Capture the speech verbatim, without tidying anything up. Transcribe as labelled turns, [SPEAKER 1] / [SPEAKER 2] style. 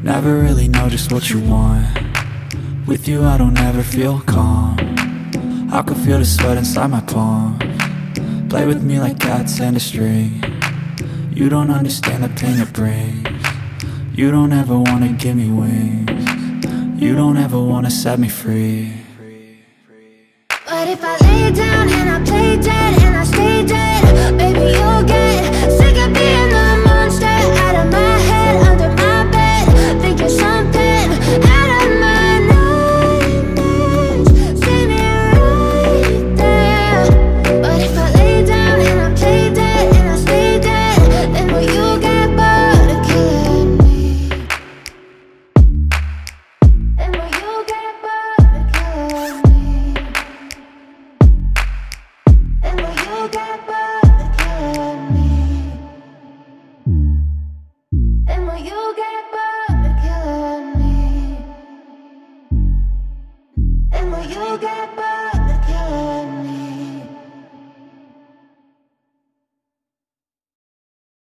[SPEAKER 1] Never really know just what you want. With you I don't ever feel calm. I can feel the sweat inside my palm. Play with me like cats and a string. You don't understand the pain it brings. You don't ever wanna give me wings. You don't ever wanna set me free.
[SPEAKER 2] But if I lay down and I play dead and I stay dead, baby you'll get sick of being the monster out of my head, under my bed, thinking something out of my nightmares. See me right there. But if I lay down and I play dead and I stay dead, then will you get bored of killing me? Then will you get bored of killing me? Then will you get bored of killing me? Then will you get bored of killing me? Then will you get bored?